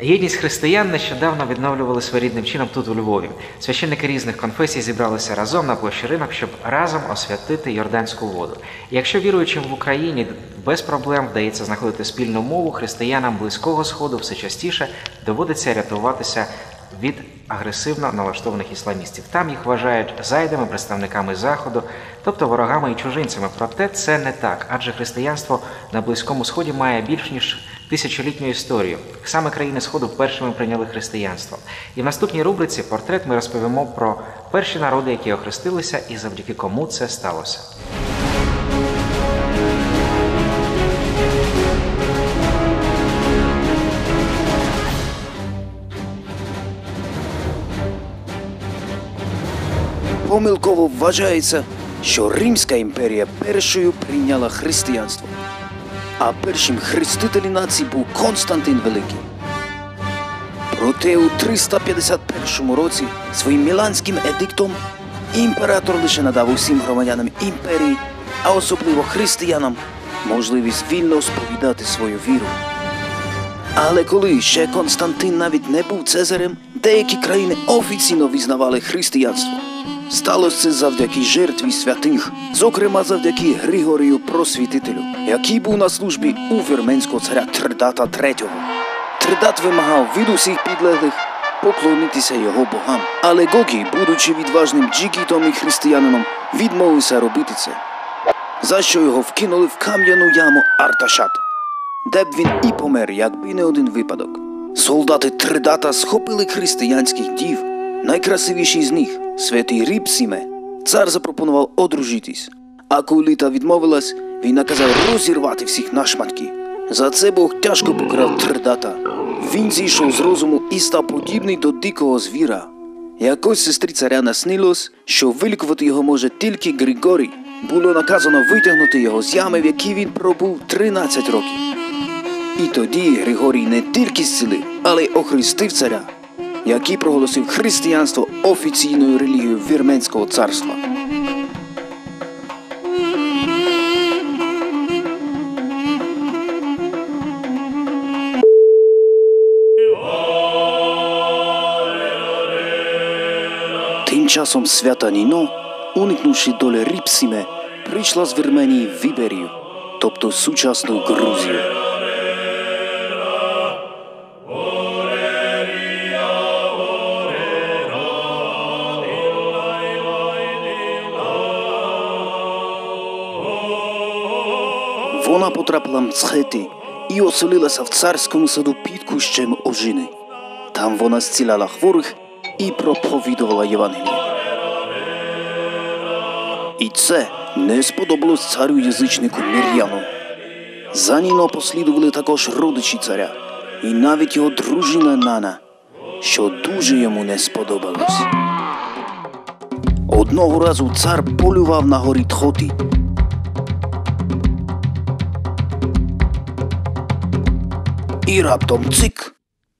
Єдність християн нещодавно відновлювали своєрідним чином тут, у Львові. Священники різних конфесій зібралися разом на площі Ринок, щоб разом освятити Йорданську воду. І якщо віруючим в Україні без проблем вдається знаходити спільну мову, християнам Близького Сходу все частіше доводиться рятуватися від агресивно налаштованих ісламістів. Там їх вважають зайдами, представниками Заходу, тобто ворогами і чужинцями. Проте це не так, адже християнство на Близькому Сході має більш ніж тисячолітню історію. Саме країни Сходу першими прийняли християнство. І в наступній рубриці «Портрет» ми розповімо про перші народи, які охрестилися, і завдяки кому це сталося. Помилково вважається, що Римська імперія першою прийняла християнство, а першим хрестителем нації був Константин Великий. Проте у 351 році своїм Міланським едиктом імператор лише надав усім громадянам імперії, а особливо християнам, можливість вільно сповідати свою віру. Але коли ще Константин навіть не був цезарем, деякі країни офіційно визнавали християнство. Сталося це завдяки жертві святих, зокрема завдяки Григорію Просвітителю, який був на службі у вірменського царя Тридата III. Тридат вимагав від усіх підлеглих поклонитися його богам. Але Гогі, будучи відважним джигітом і християнином, відмовився робити це, за що його вкинули в кам'яну яму Арташат, де б він і помер, якби не один випадок. Солдати Тридата схопили християнських дів. Найкрасивіший з них, святий Ріпсіме, цар запропонував одружитись. А коли та відмовилась, він наказав розірвати всіх на шматки. За це Бог тяжко покарав Тридата. Він зійшов з розуму і став подібний до дикого звіра. Якось сестрі царя наснилось, що вилікувати його може тільки Григорій. Було наказано витягнути його з ями, в якій він пробув 13 років. І тоді Григорій не тільки зцілив, але й охрестив царя, який проголосив християнство офіційною релігією Вірменського царства. Тим часом свята Ніно, уникнувши долі Ріпсіме, прийшла з Вірменії в Іберію, тобто сучасну Грузію. Вона потрапила в Мцхети і оселилася в царському саду під кущем ожини. Там вона зціляла хворих і проповідувала Євангеліє. І це не сподобалось царю-язичнику Мір'яну. За Ніно послідували також родичі царя і навіть його дружина Нана, що дуже йому не сподобалось. Одного разу цар полював на горі Тхоти. І раптом цик!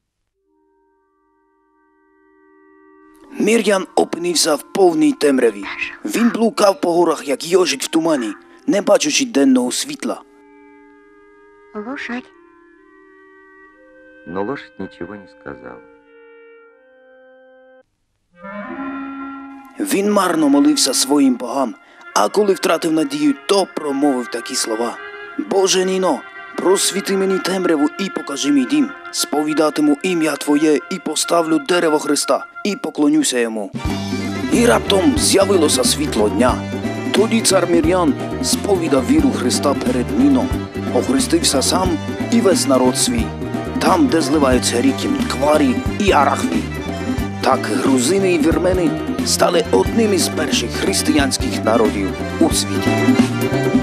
Мір'ян опинився в повній темряві. Він блукав по горах, як йожик в тумані, не бачачи денного світла. Лошадь. Но лошадь ничего не сказала. Він марно молився своїм богам, а коли втратив надію, то промовив такі слова: «Боже Ніно, просвіти мені темряву і покажи мій дім. Сповідатиму ім'я Твоє і поставлю дерево Христа і поклонюся йому». І раптом з'явилося світло дня. Тоді цар Мір'ян сповідав віру Христа перед Ніно, охрестився сам і весь народ свій, там, де зливаються ріки Мкварі і Арахві. Так грузини і вірмени стали одним із перших християнських народів у світі.